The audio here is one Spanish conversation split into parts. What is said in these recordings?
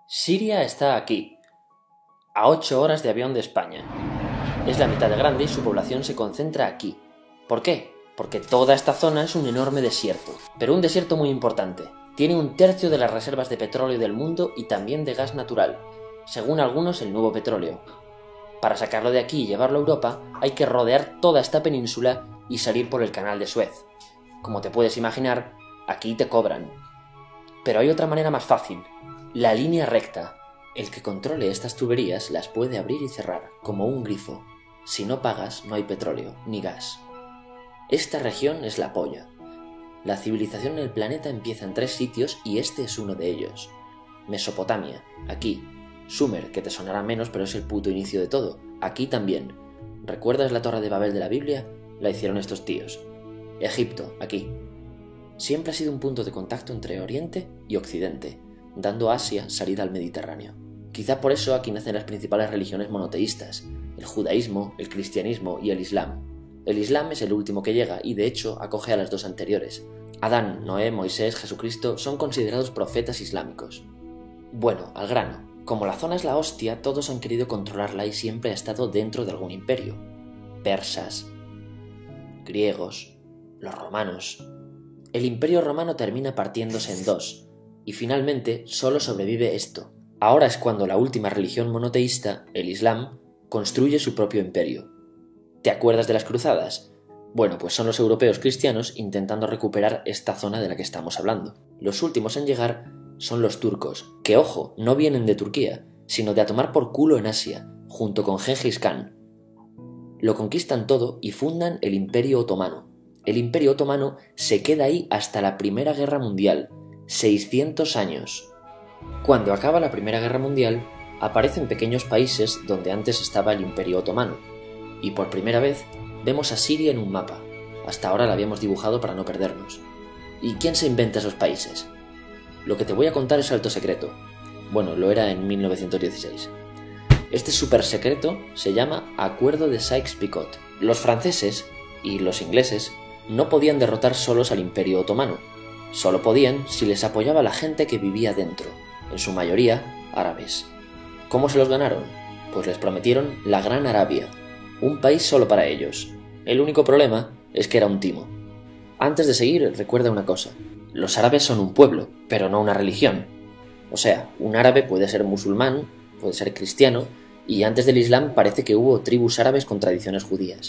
Siria está aquí, a 8 horas de avión de España. Es la mitad de grande y su población se concentra aquí. ¿Por qué? Porque toda esta zona es un enorme desierto, pero un desierto muy importante. Tiene 1/3 de las reservas de petróleo del mundo y también de gas natural, según algunos el nuevo petróleo. Para sacarlo de aquí y llevarlo a Europa, hay que rodear toda esta península y salir por el canal de Suez. Como te puedes imaginar, aquí te cobran. Pero hay otra manera más fácil, la línea recta. El que controle estas tuberías las puede abrir y cerrar, como un grifo. Si no pagas, no hay petróleo, ni gas. Esta región es la polla. La civilización en el planeta empieza en 3 sitios y este es uno de ellos. Mesopotamia, aquí. Sumer, que te sonará menos, pero es el puto inicio de todo. Aquí también. ¿Recuerdas la Torre de Babel de la Biblia? La hicieron estos tíos. Egipto, aquí. Siempre ha sido un punto de contacto entre Oriente y Occidente, dando a Asia salida al Mediterráneo. Quizá por eso aquí nacen las principales religiones monoteístas, el judaísmo, el cristianismo y el islam. El islam es el último que llega y de hecho acoge a las 2 anteriores. Adán, Noé, Moisés, Jesucristo son considerados profetas islámicos. Bueno, al grano. Como la zona es la hostia, todos han querido controlarla y siempre ha estado dentro de algún imperio. Persas, griegos, los romanos. El imperio romano termina partiéndose en 2, y finalmente solo sobrevive esto. Ahora es cuando la última religión monoteísta, el Islam, construye su propio imperio. ¿Te acuerdas de las cruzadas? Bueno, pues son los europeos cristianos intentando recuperar esta zona de la que estamos hablando. Los últimos en llegar son los turcos, que ojo, no vienen de Turquía, sino de a tomar por culo en Asia, junto con Gengis Khan. Lo conquistan todo y fundan el Imperio Otomano. El Imperio Otomano se queda ahí hasta la Primera Guerra Mundial, 600 años. Cuando acaba la Primera Guerra Mundial, aparecen pequeños países donde antes estaba el Imperio Otomano, y por primera vez vemos a Siria en un mapa. Hasta ahora la habíamos dibujado para no perdernos. ¿Y quién se inventa esos países? Lo que te voy a contar es alto secreto. Bueno, lo era en 1916. Este súper secreto se llama Acuerdo de Sykes-Picot. Los franceses y los ingleses no podían derrotar solos al Imperio Otomano. Solo podían si les apoyaba la gente que vivía dentro, en su mayoría árabes. ¿Cómo se los ganaron? Pues les prometieron la Gran Arabia, un país solo para ellos. El único problema es que era un timo. Antes de seguir, recuerda una cosa. Los árabes son un pueblo, pero no una religión. O sea, un árabe puede ser musulmán, puede ser cristiano, y antes del Islam parece que hubo tribus árabes con tradiciones judías.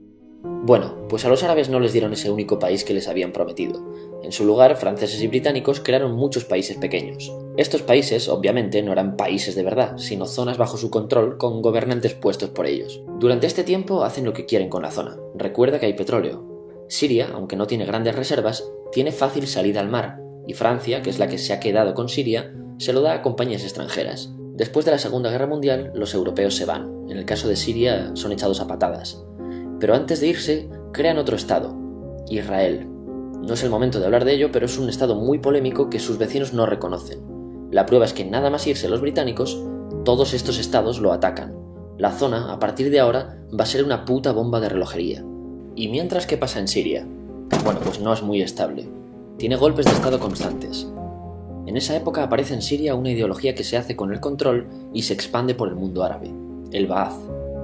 Bueno, pues a los árabes no les dieron ese único país que les habían prometido. En su lugar, franceses y británicos crearon muchos países pequeños. Estos países, obviamente, no eran países de verdad, sino zonas bajo su control con gobernantes puestos por ellos. Durante este tiempo hacen lo que quieren con la zona. Recuerda que hay petróleo. Siria, aunque no tiene grandes reservas, tiene fácil salida al mar, y Francia, que es la que se ha quedado con Siria, se lo da a compañías extranjeras. Después de la Segunda Guerra Mundial, los europeos se van. En el caso de Siria, son echados a patadas. Pero antes de irse, crean otro estado, Israel. No es el momento de hablar de ello, pero es un estado muy polémico que sus vecinos no reconocen. La prueba es que nada más irse los británicos, todos estos estados lo atacan. La zona, a partir de ahora, va a ser una puta bomba de relojería. ¿Y mientras qué pasa en Siria? Bueno, pues no es muy estable. Tiene golpes de estado constantes. En esa época aparece en Siria una ideología que se hace con el control y se expande por el mundo árabe, el Ba'ath.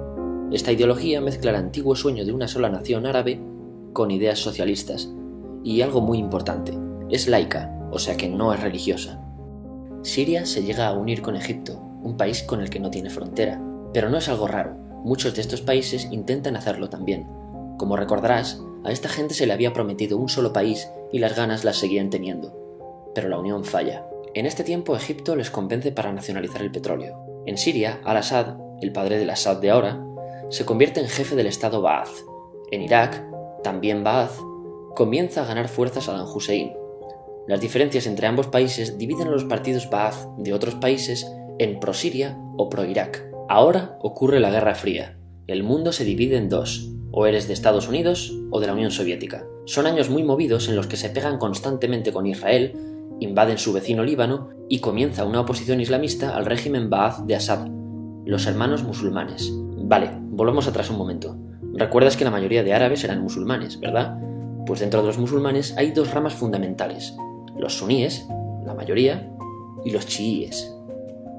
Esta ideología mezcla el antiguo sueño de una sola nación árabe con ideas socialistas. Y algo muy importante, es laica, o sea que no es religiosa. Siria se llega a unir con Egipto, un país con el que no tiene frontera. Pero no es algo raro, muchos de estos países intentan hacerlo también. Como recordarás, a esta gente se le había prometido un solo país y las ganas las seguían teniendo. Pero la unión falla. En este tiempo Egipto les convence para nacionalizar el petróleo. En Siria, Al-Assad, el padre del Assad de ahora, se convierte en jefe del estado Ba'ath. En Irak, también Ba'ath, comienza a ganar fuerza Saddam Hussein. Las diferencias entre ambos países dividen a los partidos Ba'ath de otros países en pro-Siria o pro-Irak. Ahora ocurre la Guerra Fría. El mundo se divide en 2. O eres de Estados Unidos o de la Unión Soviética. Son años muy movidos en los que se pegan constantemente con Israel, invaden su vecino Líbano y comienza una oposición islamista al régimen Ba'ath de Assad, los hermanos musulmanes. Vale, volvamos atrás un momento. Recuerdas que la mayoría de árabes eran musulmanes, ¿verdad? Pues dentro de los musulmanes hay 2 ramas fundamentales, los suníes, la mayoría, y los chiíes.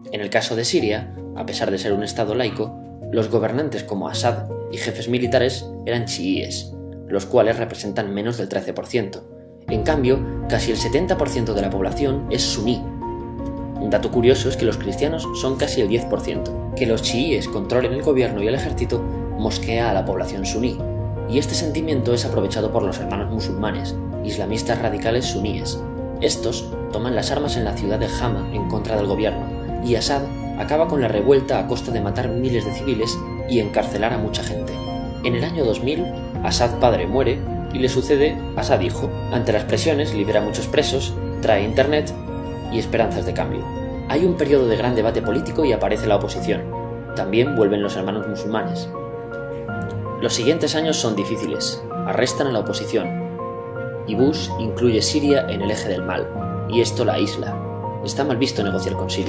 En el caso de Siria, a pesar de ser un estado laico, los gobernantes como Assad y jefes militares eran chiíes, los cuales representan menos del 13%. En cambio, casi el 70% de la población es suní. Un dato curioso es que los cristianos son casi el 10%. Que los chiíes controlen el gobierno y el ejército mosquea a la población suní, y este sentimiento es aprovechado por los hermanos musulmanes, islamistas radicales suníes. Estos toman las armas en la ciudad de Hama en contra del gobierno, y Assad acaba con la revuelta a costa de matar miles de civiles y encarcelar a mucha gente. En el año 2000, Assad padre muere y le sucede Assad hijo. Ante las presiones libera a muchos presos, trae internet y esperanzas de cambio. Hay un periodo de gran debate político y aparece la oposición. También vuelven los hermanos musulmanes. Los siguientes años son difíciles. Arrestan a la oposición. Y Bush incluye Siria en el eje del mal, y esto la aísla. Está mal visto negociar con Siria.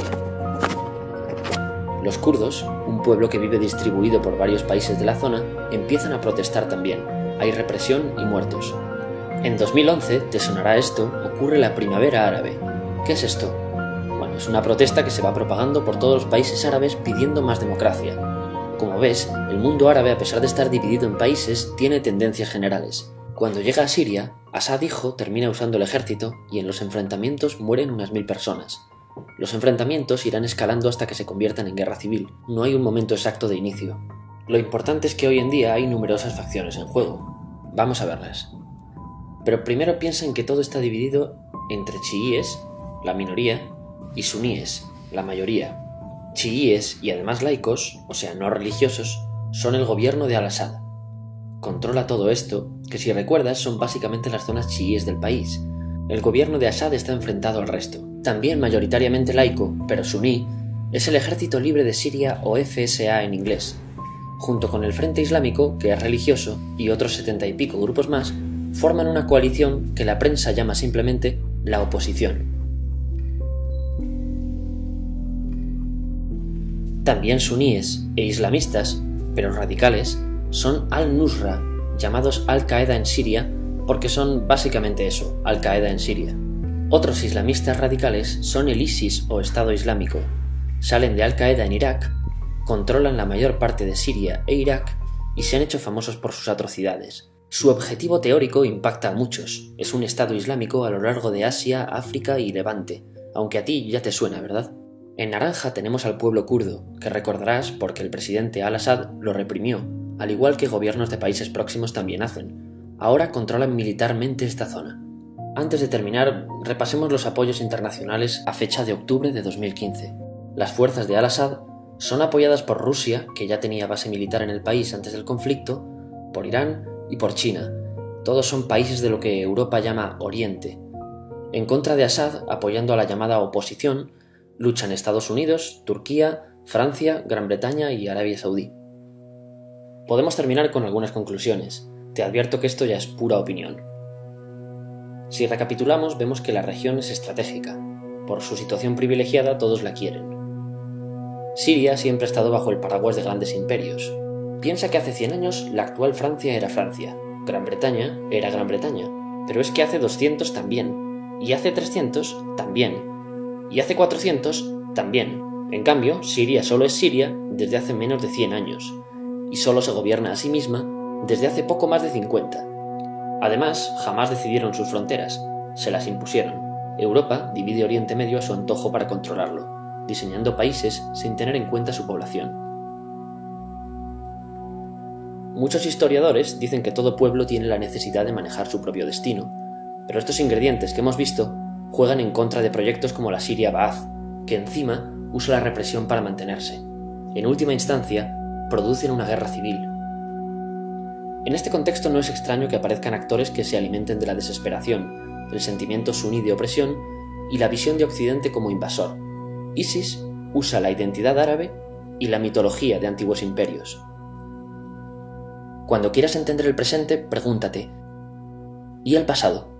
Los kurdos, un pueblo que vive distribuido por varios países de la zona, empiezan a protestar también. Hay represión y muertos. En 2011, te sonará esto, ocurre la Primavera Árabe. ¿Qué es esto? Bueno, es una protesta que se va propagando por todos los países árabes pidiendo más democracia. Como ves, el mundo árabe, a pesar de estar dividido en países, tiene tendencias generales. Cuando llega a Siria, Assad hijo termina usando el ejército y en los enfrentamientos mueren unas 1000 personas. Los enfrentamientos irán escalando hasta que se conviertan en guerra civil. No hay un momento exacto de inicio. Lo importante es que hoy en día hay numerosas facciones en juego. Vamos a verlas. Pero primero piensa en que todo está dividido entre chiíes, la minoría, y suníes, la mayoría. Chiíes y además laicos, o sea no religiosos, son el gobierno de Al-Assad. Controla todo esto, que si recuerdas son básicamente las zonas chiíes del país. El gobierno de Assad está enfrentado al resto. También mayoritariamente laico, pero suní, es el Ejército Libre de Siria o FSA en inglés. Junto con el Frente Islámico, que es religioso, y otros 70 y pico grupos más, forman una coalición que la prensa llama simplemente la oposición. También suníes e islamistas, pero radicales, son Al-Nusra, llamados Al-Qaeda en Siria, porque son básicamente eso, Al-Qaeda en Siria. Otros islamistas radicales son el ISIS o Estado Islámico. Salen de Al-Qaeda en Irak, controlan la mayor parte de Siria e Irak y se han hecho famosos por sus atrocidades. Su objetivo teórico impacta a muchos. Es un Estado Islámico a lo largo de Asia, África y Levante, aunque a ti ya te suena, ¿verdad? En naranja tenemos al pueblo kurdo, que recordarás porque el presidente Al-Assad lo reprimió, al igual que gobiernos de países próximos también hacen. Ahora controlan militarmente esta zona. Antes de terminar, repasemos los apoyos internacionales a fecha de octubre de 2015. Las fuerzas de Al-Assad son apoyadas por Rusia, que ya tenía base militar en el país antes del conflicto, por Irán y por China. Todos son países de lo que Europa llama Oriente. En contra de Assad, apoyando a la llamada oposición, luchan Estados Unidos, Turquía, Francia, Gran Bretaña y Arabia Saudí. Podemos terminar con algunas conclusiones. Te advierto que esto ya es pura opinión. Si recapitulamos, vemos que la región es estratégica. Por su situación privilegiada, todos la quieren. Siria siempre ha estado bajo el paraguas de grandes imperios. Piensa que hace 100 años la actual Francia era Francia, Gran Bretaña era Gran Bretaña, pero es que hace 200 también, y hace 300 también, y hace 400 también. En cambio, Siria solo es Siria desde hace menos de 100 años, y solo se gobierna a sí misma desde hace poco más de 50. Además, jamás decidieron sus fronteras, se las impusieron. Europa divide Oriente Medio a su antojo para controlarlo, diseñando países sin tener en cuenta su población. Muchos historiadores dicen que todo pueblo tiene la necesidad de manejar su propio destino, pero estos ingredientes que hemos visto juegan en contra de proyectos como la Siria Ba'ath, que encima usa la represión para mantenerse. En última instancia, producen una guerra civil. En este contexto no es extraño que aparezcan actores que se alimenten de la desesperación, el sentimiento suní de opresión y la visión de Occidente como invasor. ISIS usa la identidad árabe y la mitología de antiguos imperios. Cuando quieras entender el presente, pregúntate: ¿y el pasado?